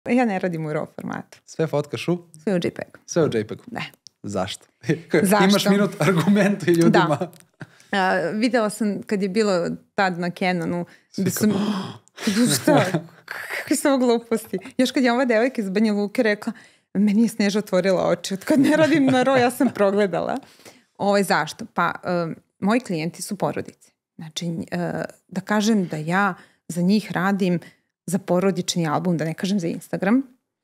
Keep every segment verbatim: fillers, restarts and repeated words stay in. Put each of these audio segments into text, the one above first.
Ja ne radim u RAW formatu. Sve fotkaš u? Sve u JPEG-u. Sve u JPEG-u? Ne. Zašto? Zašto? Imaš minut argumentu i ljudima. Da. Uh, videla sam kad je bilo tad na Canonu da sam... Šta? Kakve su ovo gluposti? Još kad je ova devojka iz Banja Luke rekla, meni je Sneža otvorila oči. Od kad ne radim na RAW, ja sam progledala. Ovo, zašto? Pa, uh, moji klijenti su porodice. Znači, uh, da kažem da ja za njih radim za porodični album, da ne kažem za Instagram.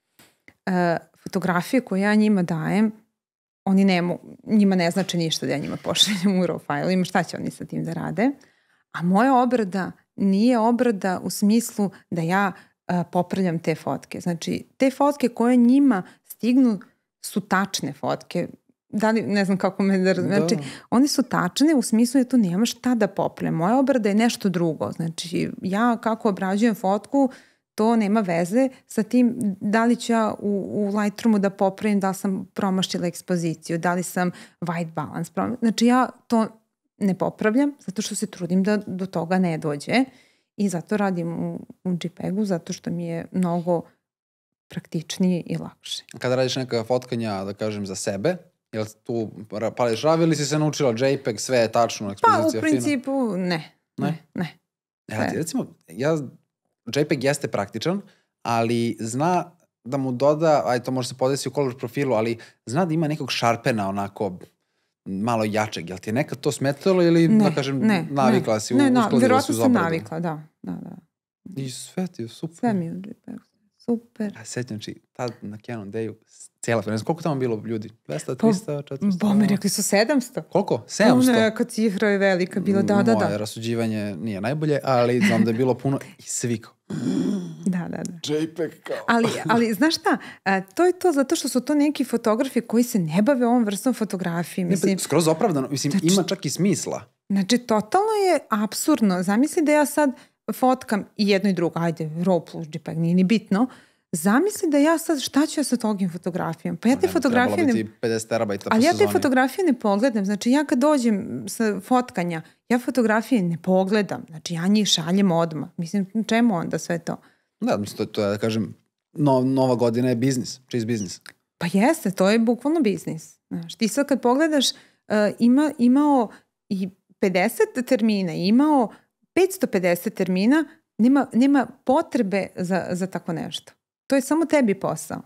Uh, fotografije koje ja njima dajem, oni ne mo, njima ne znači ništa da ja njima pošaljem u RAW fajlima, šta će oni sa tim da rade. A moja obrada nije obrada u smislu da ja uh, popravljam te fotke. Znači, te fotke koje njima stignu su tačne fotke. Da li, ne znam kako me da razumije. Znači, one su tačne u smislu da tu nema šta da popravljam. Moja obrada je nešto drugo. Znači, ja kako obrađujem fotku, to nema veze sa tim da li ću ja u, u Lightroomu da popravim, da li sam promašila ekspoziciju, da li sam white balance promašila. Znači, ja to ne popravljam zato što se trudim da do toga ne dođe i zato radim u, u JPEG-u, zato što mi je mnogo praktičnije i lakše. Kada radiš neka fotkanja, da kažem, za sebe, jel tu pališ RAW ili si se naučila JPEG, sve je tačno, ekspozicija fina? Pa u principu fina? ne. Ne? Ne. Ja, recimo, ja, JPEG jeste praktičan, ali zna da mu doda, aj to može se podesi u color profilu, ali zna da ima nekog šarpena onako malo jačeg. Jel ti je nekad to smetalo ili, ne, da kažem, ne, navikla ne, si, ne, uskladila si uz verovatno sam obradu? navikla, da. da, da. I sve ti je super. Sve mi je u JPEG-u. Super. Ja sećam, či tad na Canon Dayu, cijela, ne znam, koliko tamo bilo ljudi? dvesta, trista, četiristo? Bome, rekli su sedamsto. Koliko? sedamsto? Neka cifra je velika bila, da, da, da. Moje rasuđivanje nije najbolje, ali znam da je bilo puno i svi kao. Da, da, da. JPEG kao. Ali, ali znaš šta, a, to je to zato što su to neki fotografi koji se ne bave ovom vrstom fotografije. Mislim, ne, skroz opravdano, mislim, znači, ima čak i smisla. Znači, totalno je apsurdno. Zamisli da ja sad fotkam i jedno i drugo, ajde, RAW plus JPEG, nije ni bitno. Zamisli da ja sad, šta ću ja sa togim fotografijom? Pa ja te fotografije ne... biti pedeset terabajta po ali sezoni. Ja te fotografije ne pogledam. Znači, ja kad dođem sa fotkanja, ja fotografije ne pogledam. Znači, ja njih šaljem odmah. Mislim, čemu onda sve to? Da, mislim, to, to je, da kažem, no, nova godina je biznis, čist biznis. Pa jeste, to je bukvalno biznis. Znaš, ti sad kad pogledaš, uh, ima, imao i pedeset termina, imao petsto pedeset termina, nema, nema potrebe za, za tako nešto. To je samo tebi posao.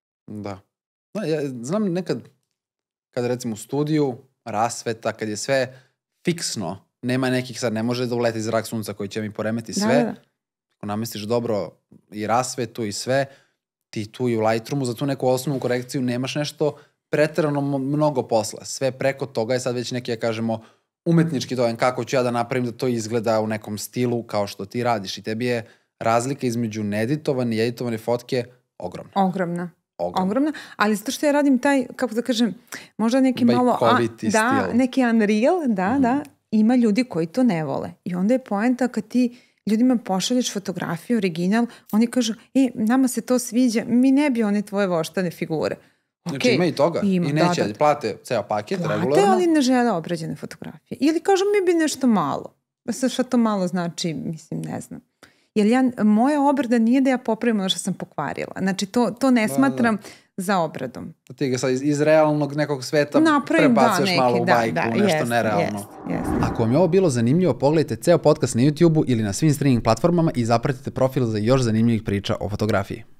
Da. da ja znam nekad, kada recimo u studiju, rasveta, kad je sve fiksno, nema nekih sad, ne može da uleti zrak sunca koji će mi poremeti sve. Da, da. Ako namestiš dobro i rasvetu i sve, ti tu i u Lightroomu za tu neku osnovnu korekciju nemaš nešto preterano mnogo posla. Sve preko toga je sad već neki, ja kažemo, umetnički dojem kako ću ja da napravim da to izgleda u nekom stilu kao što ti radiš. I tebi je razlika između needitovane i editovane fotke ogromna. Ogromna. Ogromna. Ogromna. Ali zato što ja radim taj, kako da kažem, možda neki malo... A, da, stil. Neki unreal, da, mm. da. Ima ljudi koji to ne vole. I onda je poenta kad ti ljudima pošalješ fotografiju, original, oni kažu, e, nama se to sviđa, mi ne bi one tvoje voštane figure. Okay. Znači ima i toga. Ima, I neće, da, da. plate ceo paket, plate, regularno. Plate, ali ne žele obrađene fotografije. Ili kažu mi bi nešto malo. Sad što to malo znači, mislim, ne znam. Jer ja, moja obrada nije da ja popravim ono što sam pokvarila. Znači, to, to ne smatram da, da. za obradom. Da ti ga sad iz, iz realnog nekog sveta napravim, prebacuješ da, malo u bajku, da, da, nešto jest, nerealno. Jest, jest. Ako vam je ovo bilo zanimljivo, pogledajte ceo podcast na YouTube-u ili na svim streaming platformama i zapratite profil za još zanimljivih priča o fotografiji.